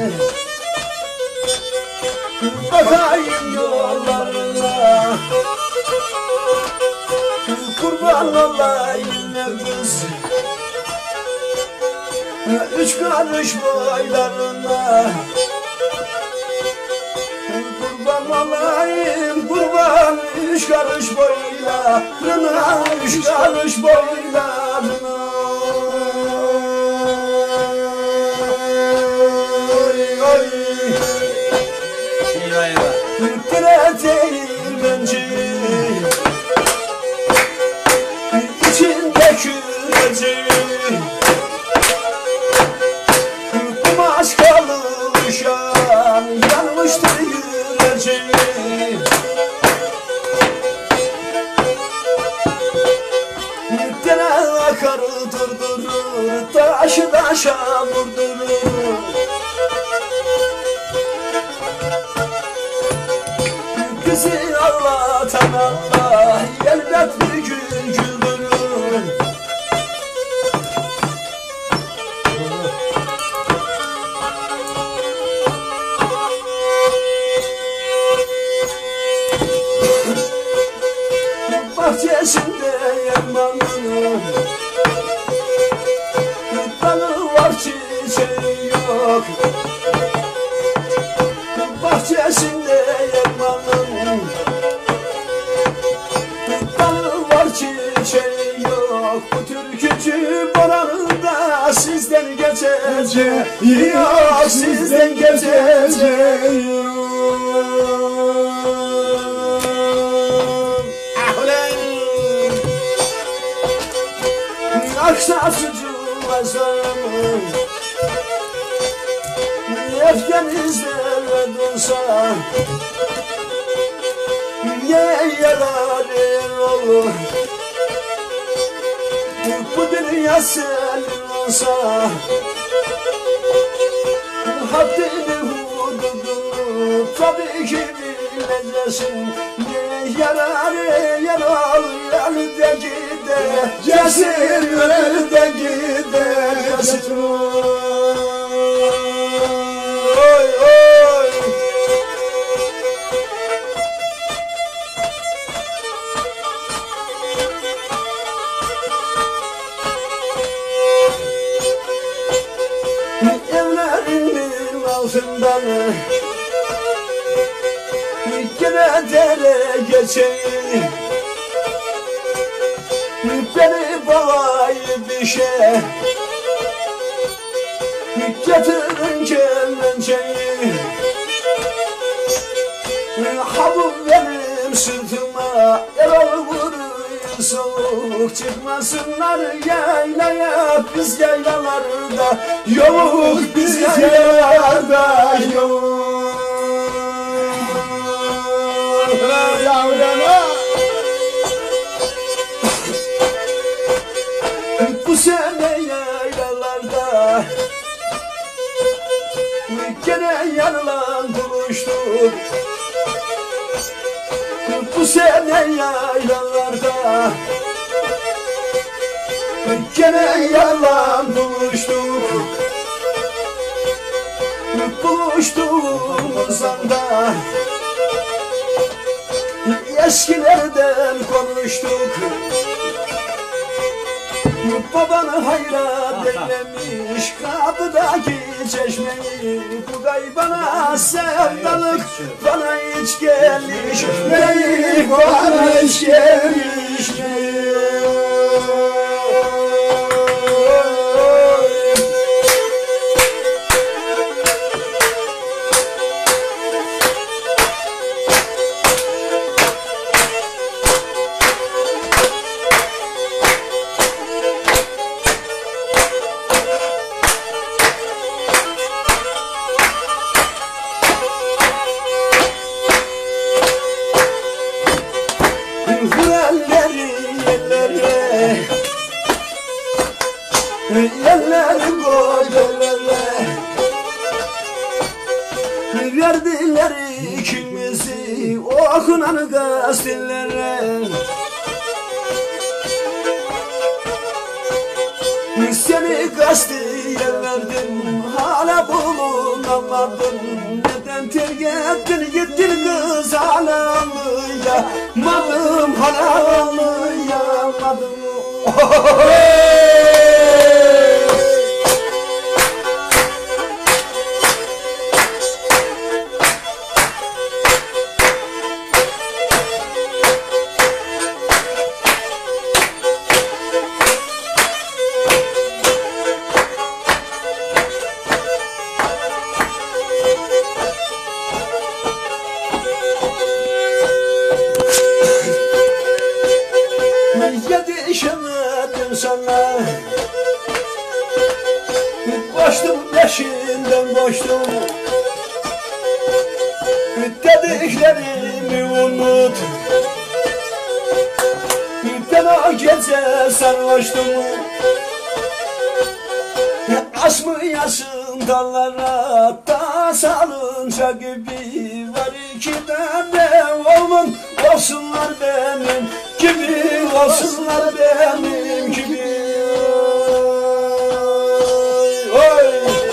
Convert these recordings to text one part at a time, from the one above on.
bakayım yollarına, kurban olayım kız üç karış boylarına. Kurban olayım kurban üç karış boylarına, üç karış boylarına. Değirmenci içinde küreci, kumaş kalışan yanmıştır yüreci. Dere akar durdurur, taşı taşa vurdurur. Bizi ağlatan Allah elbet bir gün güldürür. Bahçesinde elmanın dalı var, çiçeği yok. Bahçesinde elmanın dalı var, çiçeği yok. Bu türkücü boranında sizden geçeceği yok, sizden geçeceği yok. Aksa sucu azamın Efgenizler dursa ne yarar olur, bu dünya senin olsa. Haddini hududunu tabii ki bileceksin. Ne yarar elde gideceksin, elde gideceksin. Oy oy. Evlerinin altından gene dere geçeyim, beni balayı bir şey getirin kemençeyi. Ha bu benim sırtıma Erol vuruyor, soğuk çıkmasınlar yaylaya. Biz yaylalarda yok, biz yaylalarda yok. Yavrana bu sene yaylalarda gene yanılan buluştuk. Bu sene yaylalarda gene yanılan buluştuk. Buluştuğumuz anda eskilerden konuştuk. Babanı hayra beklemiş kapıdaki çeşmeyi. Bu gaybana sevdalık bana hiç gelmiş değil, bana hiç gelmiş değil. Yerleri koydular, verdiler ikimizi okunan gazetelere. Seni gazeteye verdim, hala bulunan olmadım. Neden terk ettin gittin kız ağlayamadım, ağlayamadım. Yetişemedim sana, koştum peşinden koştum. Dediklerimi unut, ben o gece sarhoştum. Asmıyasın dallara da salınca gibi. Var iki tane oğlum, olsunlar benim gibi, olsunlar benim gibi. Oy.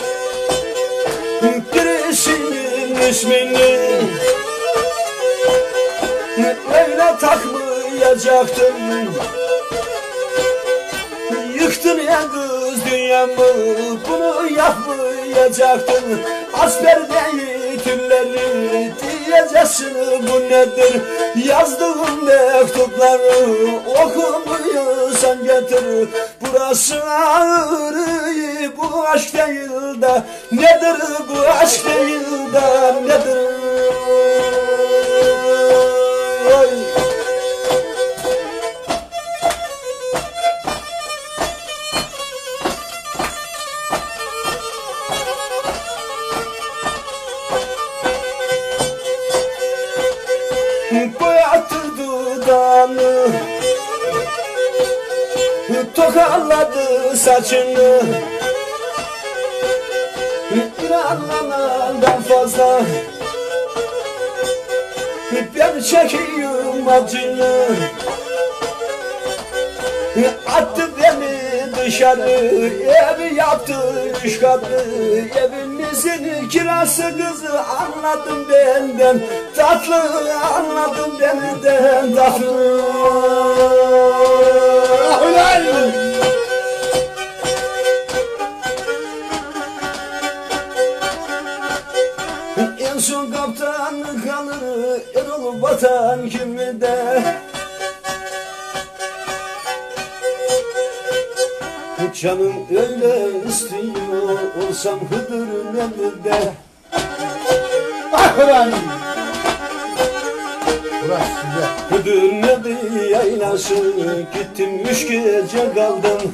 Birisinin ismini öyle takmayacaktım. Yıktın ya kız dünyamı, bunu yapmayacaktın. Asperdeyi tülleri diyeceksin, bu nedir? Yazdığım mektupları okumuyorsan getir. Burası ağır, bu aşk değil de nedir? Bu aşk değil de nedir? Oy. Boyattı dudağını, tokalladı saçını. İnanandan fazla ben çekiyorum acını. Attı beni dışarı, evi yaptı 3 katlı. Evimizin kirası kızı, anladım benden tatlı, anladım benden tatlı. En son kaptan kalır, Erol Vatan kimde? Canım öyle istiyor, olsam Hıdır Nebi'de. Ah ulan! Burası size. Hıdır Nebi yaylası, gittim 3 gece kaldım.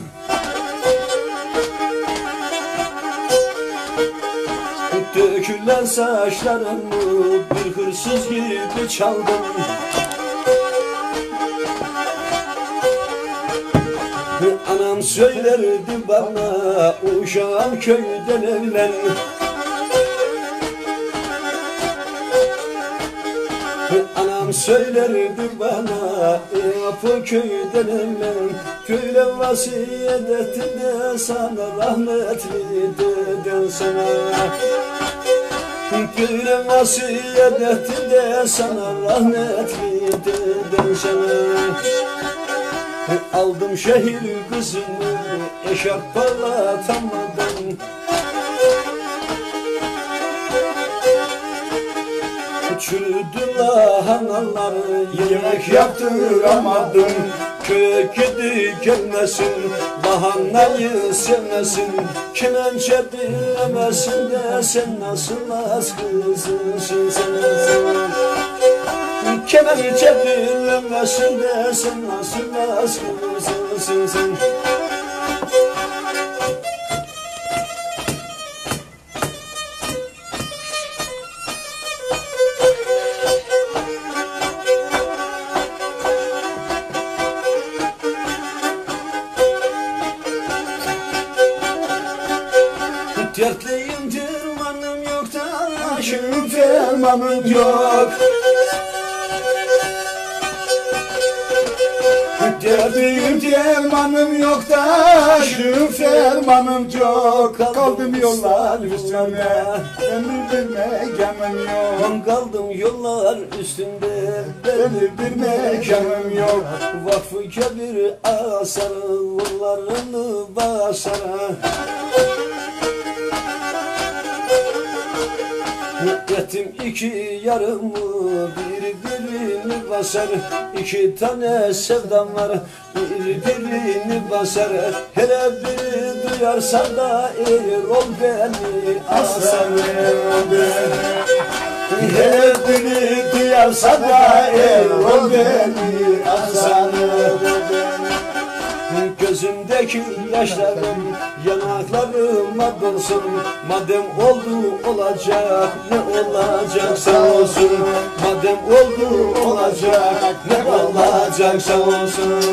Dökülen saçlarımı bir hırsız gibi çaldım. Anam söylerdi bana, uşağım köyden evlen. Anam söylerdi bana, yapı köyden evlen. Köyle vasiyet etti de sana, rahmetli deden sana. Köyle vasiyet etti de sana, rahmetli deden sana. Aldım şehir kızını, eşarp parlatamadım. Çürüdü lahanaları, yemek yaptıramadım. Köye gidi gelmesin, lahanayı sevmesin. Kemençe dinlemesin de sen nasıl az kızısın sen. Kemençe dinlemesin de sen nasıl az kızısın sen. Dertliyim dermanım yok da aşığım fermanım yok. Derdim dermanım yok da şu fermanım çok. Kaldım yollar üstünde, ömür mekanım yok. Kaldım yollar üstünde, Ömür mekanım yok. Vakfı Kebir asarı, yollarını basarı. Ettim iki yarımı, birbirini basar. İki tane sevdam var, birbirini basar. Hele biri duyarsan da Erol beni asar. Hele biri duyarsan da Erol beni asar. Gözümdeki yaşlarım yanaklarıma dolsun. Madem oldu olacak, ne olacaksa olsun. Madem oldu olacak, ne olacaksa olsun.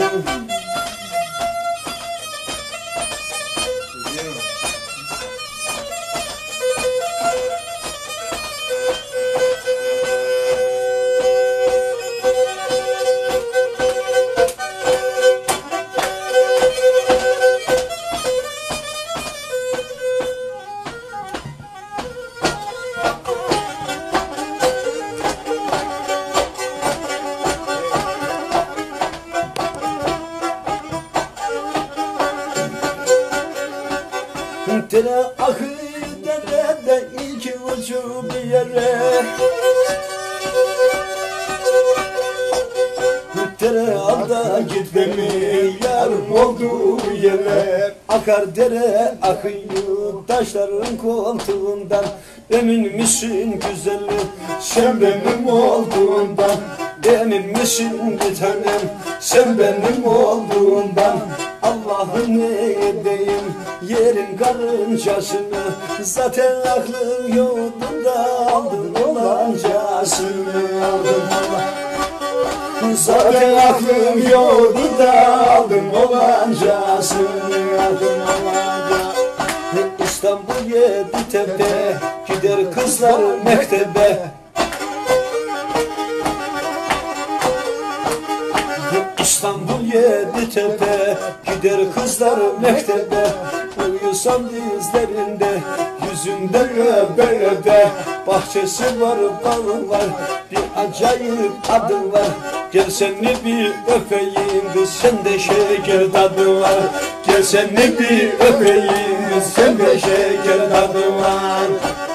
Tere akı derede iki ucu bir yere. Tere alda gitmemi yarım olduğu yere. Akar dere akıyor taşların koltuğundan. Emin misin güzelim sen benim olduğundan. Emin misin bir tanem sen benim olduğundan. Allah'ım ne edeyim yerin karıncasını. Zaten aklım yoktu da aldın olancasını. Zaten aklım yoktu da aldın olancasını. İstanbul Yeditepe gider kızlar mektebe. İstanbul Yeditepe gider kızlar mektebe. Uyusam dizlerinde yüzünde öbe öbe. Bahçesi var bağı var bir acayip adı var. Gel seni bir öpeyim kız sende şeker tadı var. Gel seni bir öpeyim kız sende şeker tadı var.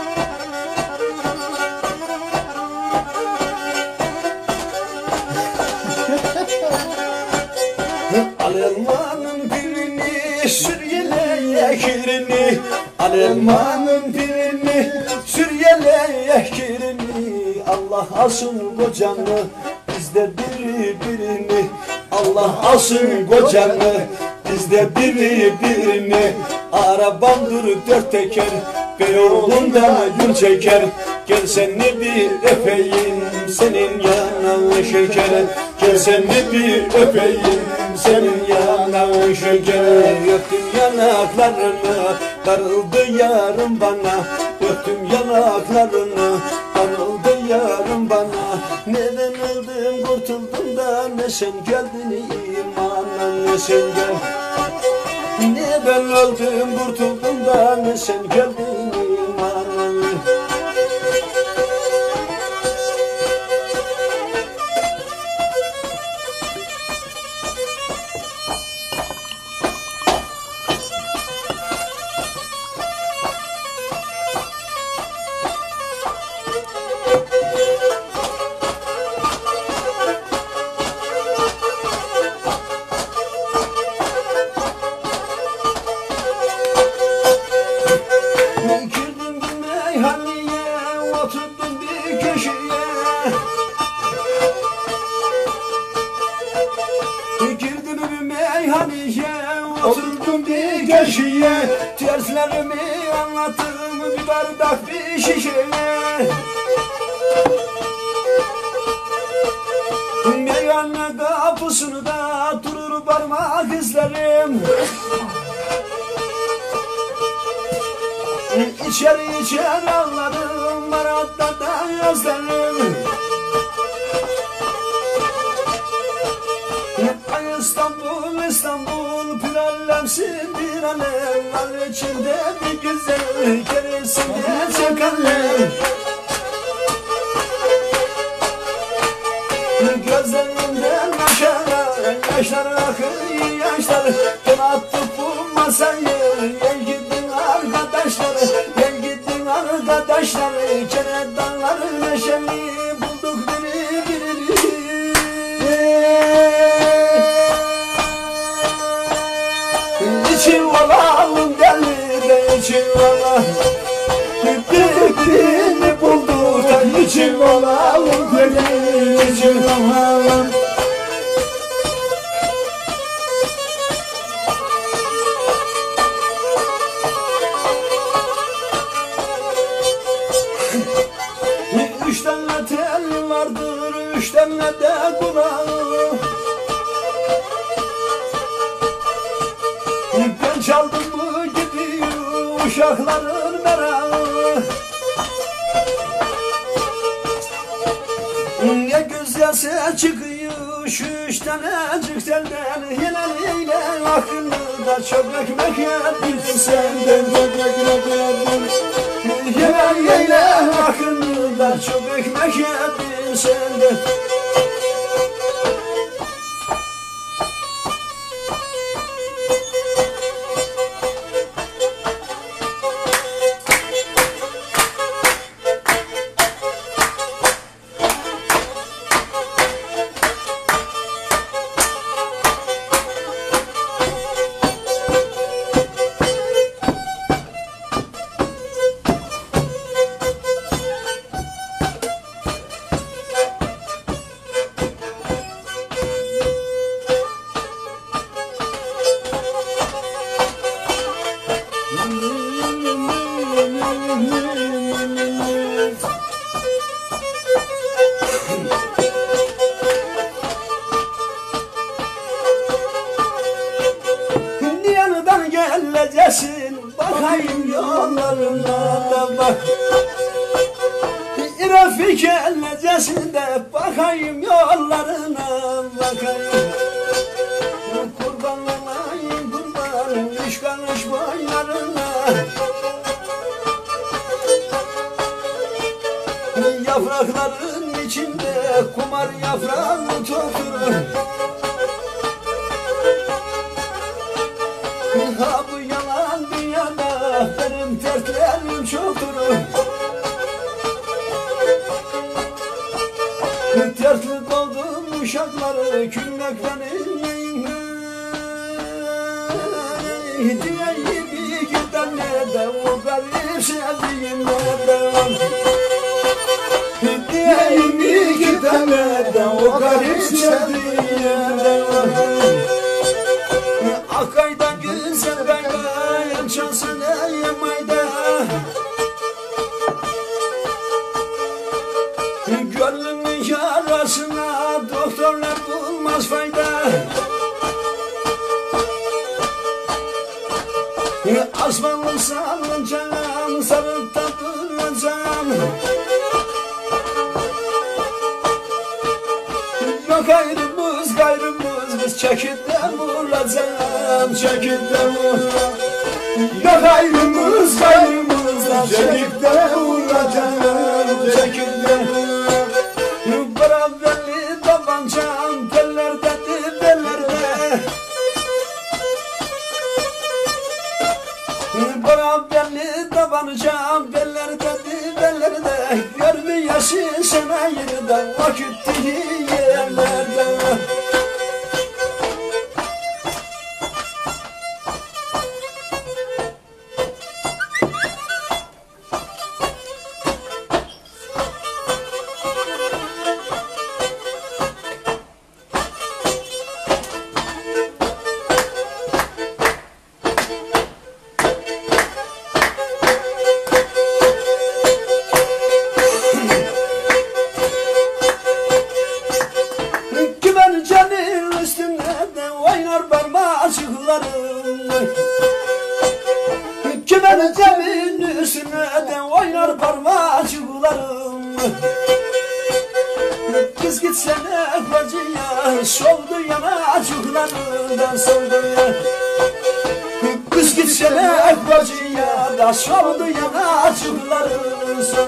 Al elmanın birini sür yeleğe kirini. Al elmanın birini sür yeleğe kirini. Allah alsın kocanı bizde birini. Allah alsın kocanı bizde birini. Arabamdır dört teker Beyoğlu'nda yol çeker. Gel seni bir öpeyim senin yanağın şeker. Gel seni bir öpeyim senin yanağın şeker. Öptüm yanaklarını darıldı yarım bana. Öptüm yanaklarını darıldı yarım bana. Neden öldüm kurtuldum da ne sen geldin imana ne sen gel. Neden öldüm kurtuldum da ne sen geldin imana. Girdim bir meyhaneye, oturdum bir köşeye. Girdim bir meyhaneye, oturdum bir köşeye. Terslerimi anlattım bir bardak bir şişeye. Meyhane kapısını da durur parmak izlerim. İçeri içeri ağladım, maratta da gözlerim. alev var içinde bir güzel keresine çakalım. Gözlerimden aşağı yaşlar akıyor yaşlar. Ben attık bu masayı gel gidin arkadaşlar. Gel gidin arkadaşlar. Keredanlar neşeli bulduk birini. İçim olalım deli de içim olalım. Birbirini bulduk da içim olalım deli içim olalım. Üç tane tel vardır, üç tane de kulağı. Ben çaldım mı gidiyor uşakların merağı. Ne göz yaşı çıkıyor şu üç tanecik telden. Yine aklını da çok ekmek yedin senden. Yine aklını da çok ekmek yedin senden. Yanıdan geleceksin bakayım yollarına da bak. Rafik geleceksin de bakayım yollarına bakayım. Kurban olayım kurban üç karış boylarına. Yaprakların içinde kumar yaprağı oturur. Ha bu yalan dünyada benim dertlerim çoktur. Dertli doldum uşakları külmek benim. Diyeyim bir günden nerede o garip sevdiğim nerede. Diyeyim bir günden nerede o garip sevdiğim nerede. Akay'dan güzel kaygan şansına yemayda. Gönlümün yarasına doktorlar bulmaz fayda. Asmanlı salınacağım, sarıp da duracağım. Yok ayrımız gayrımız, biz çekip de vuracağım, çekip de vuracağım. Yok ayrımız gayrımız, çekip de vuracağım, çekip de vuracağım. Beraberli tabancam, tellerde dibelerde. Beraberli tabancam, tellerde dibelerde. Görmüyorsun sana yeniden vakit değil yerlerde. Kimin zemin üstüne de oynar parmacıklarım. Kız gitsene bacıya, soldu yanacıklarından soldu ya. Kız Sevmek bacıya da soldu yanacıkların son.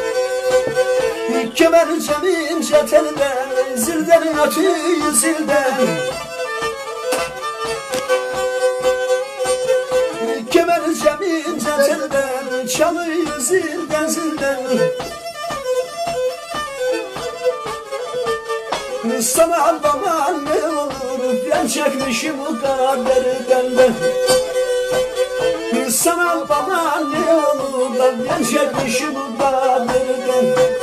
Kemercem ince telden, zilden atıyor zilden. Kemercem ince telden, çalıyor zilden zilden. Sana bana ne olur, ben çekmişim o kaderden de. Sana bana ne olur, ben çekmişim o kaderden.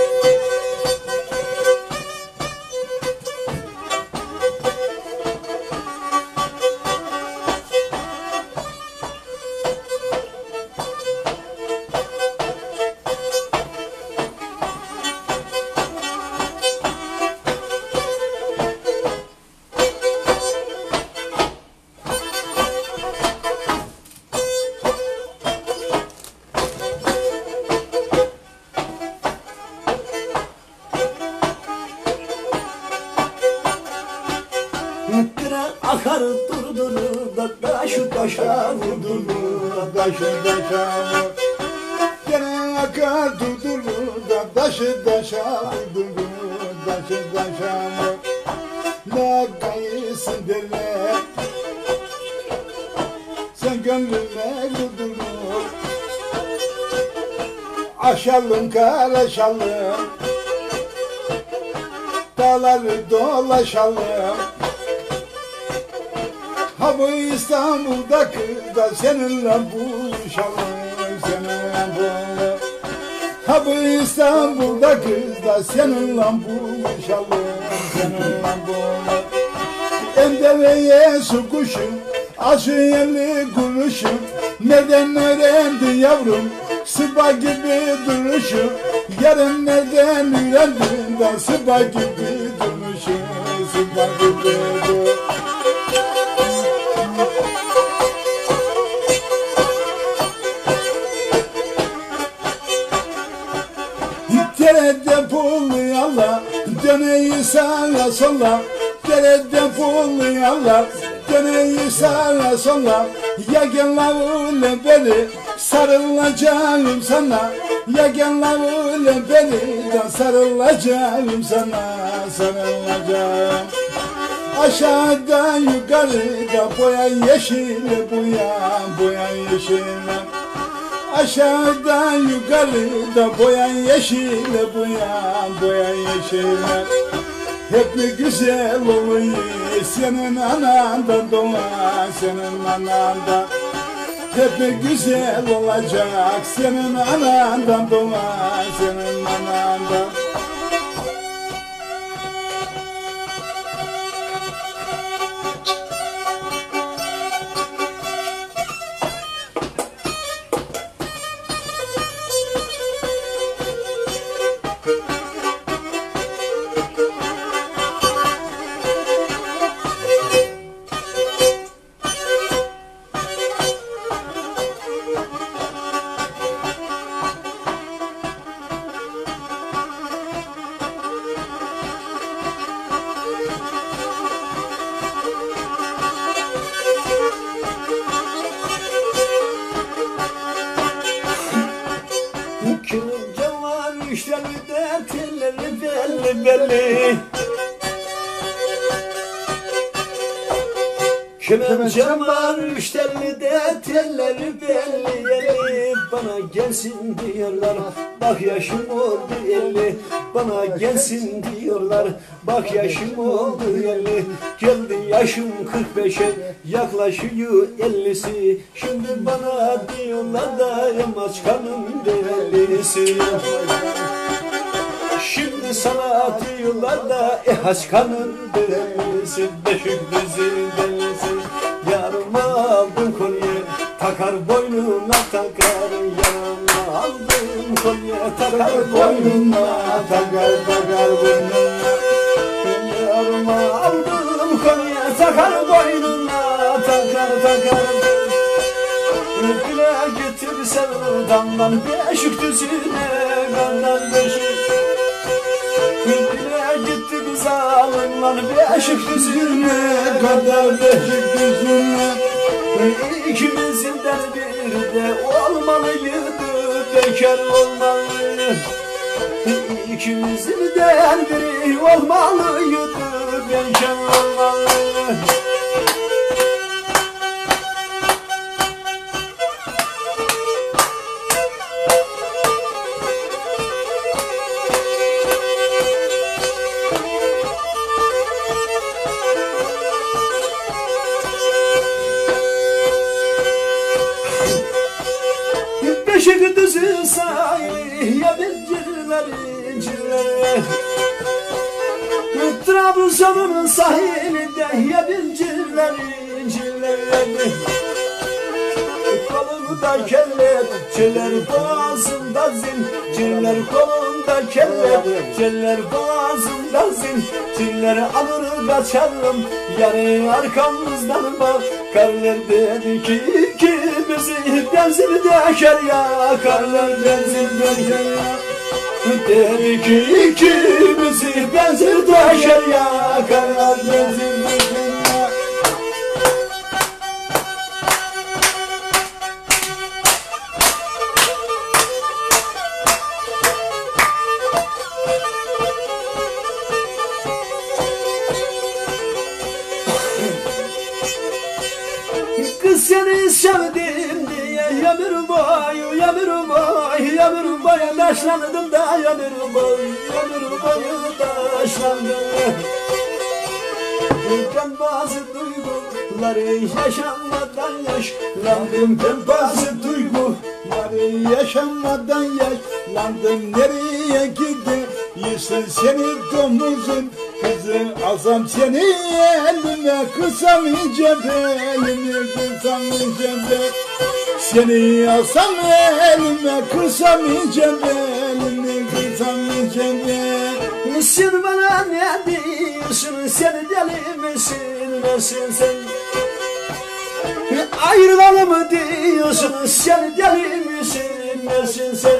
Akar durdurur da taşı taşa vurdurur. Taşı taşa vur. Gene akar durdurur da taşı taşa vurdurur. Taşı taşa vur. Ne kayısın derler, sen gönlüme vurdurur. Aşalım karaşalım, dağları dolaşalım. Ha bu İstanbul'da kız da seninle buluşalım, seninle buluşalım. Ha bu İstanbul'da kız da seninle buluşalım, seninle buluşalım. Endeveye su kuşum, aşı yerli kuruşum. Nereden öğrendi yavrum, sıba gibi duruşum. Yarın nereden öğrendin da sıba gibi duruşum, sıba gibi duruşum. Derede pullayala, döneyi sağa sola. Derede pullayala, döneyi sağa sola. Ya gel lavule beni, sarılacağım sana. Ya gel lavule beni, de sarılacağım sana, sarılacağım. Aşağıda yukarıda boyan yeşil, boyan yeşil. Aşağıdan yukarıda boyan yeşile, boyan yeşile. Hep mi güzel oluyor senin anandan doğan, senin anandan. Hep mi güzel olacak senin anandan doğan, senin anandan. Kırınca var işleri de telleri belli belli. Kemencem var müşterli de telleri belli belli. Bana gelsin diyorlar, bak yaşım oldu 50. Bana gelsin diyorlar, bak yaşım oldu 50. Geldi yaşım 45'e, yaklaşıyor 50'si. Şimdi bana diyorlar da yamaç kanım değerlisi. Şimdi sana diyorlar da haçkanın delisi, Beşikdüzü delisi. Yarıma aldım kolye, takar boynuna takar. Yarıma aldım kolye, takar boynuna takar, takar boynuna. Yarıma aldım kolye, takar boynuna takar, takar. Bile getir sevdamdan Beşikdüzü'ne, benden Beşik. Bile gitti biz alınlar Beşikdüzü'ne kadar, Beşikdüzü'ne. İkimizin derdi de olmalıydı, bekar olmalı. İkimizden biri olmalıydı, bekar olmalı. Beşik düzü sahili ya incirleri incirleri, Trabzon'un sahilinde ya incirleri incirleri. Kolumda kelepçeler, boğazımda zincirler, kolumda kelepçeler, boğazımda zincirler. Alır kaçarım yarı arkamızdan bakarlar. Dedi ki ikimizi benzin döker ya, karlar benzin döker ya. Dedi ki ikimizi benzin döker ya, karlar benzin döker ya. Kız seni sevdim diye ömür boyu, ömür boyu, ömür boyu taşlandım da ömür boyu taşlandım. Ben bazı duyguları yaşanmadan yaşlandım. Ben bazı duyguları yaşanmadan yaşlandım. Nereye gidiyorsun seni domuzun kızı? Alsam seni elime, kısam ince belimi, kısam ince belimi. Seni alsam elime, kısam ince belimi, kısam ince belimi. Sen bana ne diyorsun, sen deli misin, nesin sen? Ayrılalım diyorsun, sen deli misin, nesin sen?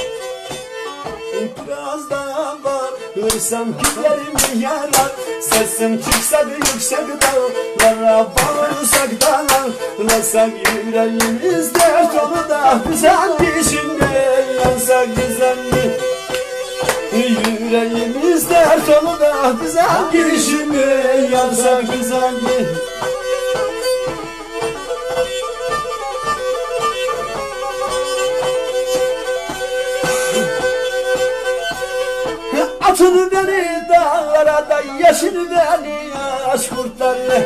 Biraz daha bağırsam killerimi yarar, sesim çıksa da yüksek dağlara. Bağırsak dağlarlasak yüreğimiz dert onu da bize peşinde yansak güzellik. Yüreğimiz dert onu da bize peşinde yansak güzellik. Atın beni dağlara da yeşil beni yaş kurtları.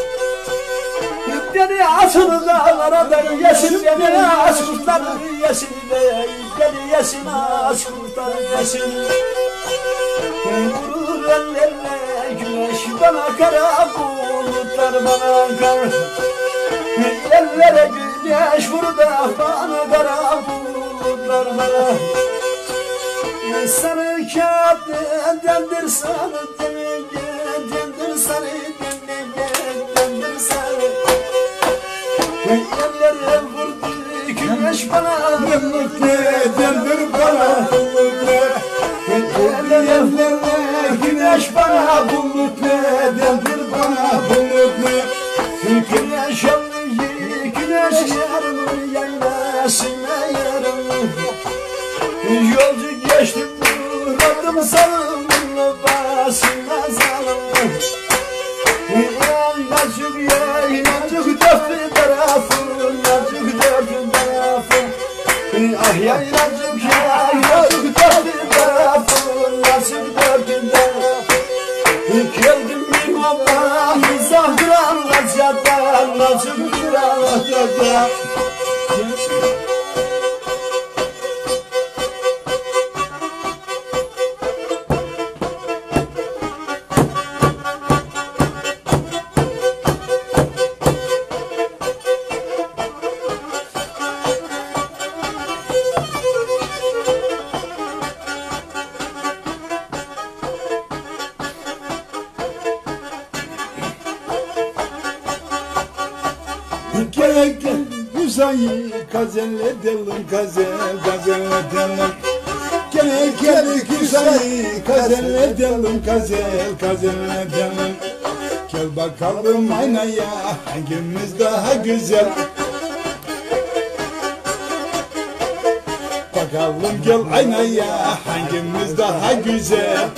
Beni atın dağlara da yeşil beni yaş kurtları. Yeşil beni yeşil yaş kurtları yeşil. Vurur ellerine güneş bana kara, bulutlar bana kar. Ellere güneş vurur da bana kara, bulutlar bana. Sarı kağıt dendir sarı dendir sarı dendir sarı. Yerlere vurdu güneş bana, dendir bana. Yerlere güneş bana, bulut dendir bana, bulut. Güneş alıyor, güneş yarım yaylasına yarım. Yolcu geçtim uğradım salımın başına zalım. Yaylacık dört tarafı, yaylacık dört tarafı. Ah yaylacık dört tarafı, yaylacık dört tarafı. Geldim bir baba mizahdıran lacadan, lacık duran lacadan. Gel güzel gazel edelim, gazel edelim. Gel güzel gazel edelim, gazel edelim. Gel bakalım aynaya hangimiz daha güzel. bakalım gel aynaya, hangimiz daha güzel?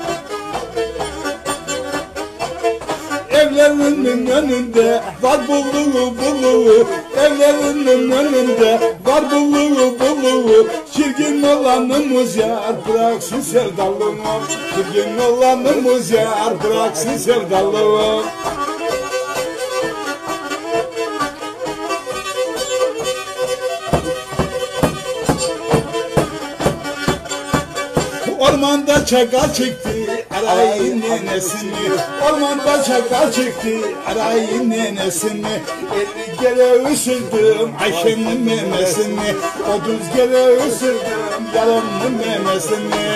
Evlerinin önünde var bulluğu, evlerinin önünde var bulluğu. Çirkin olanımız yar bıraksın sevdalımı, çirkin olanımız yar bıraksın sevdalımı. Ormanda çakal çıktı arayın nenesini, ormanda çakal çıktı arayın nenesini. 50 kere ısırdım Ayşe'nin memesini, 30 kere ısırdım yalanın memesini.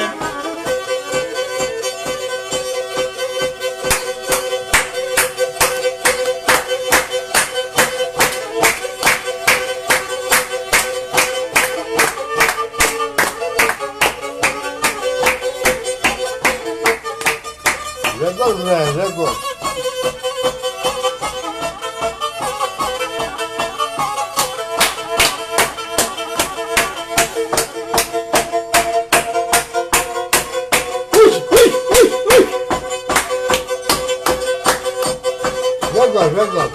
Rekor be, rekor. Rekor, rekor.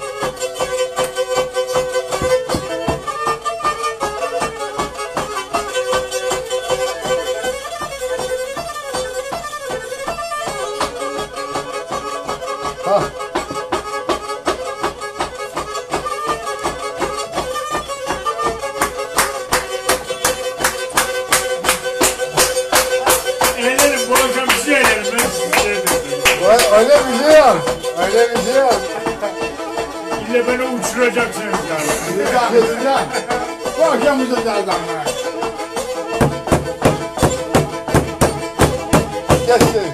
Ha. Eğlerim, bu akşam bir şey eğlerim. Ben sizi eğlerim. Öyle bir şey yok. Öyle bir şey yok. İlle beni uçuracaksınız yani. Güzel. Bu akşam uçacağız ama. Geçti.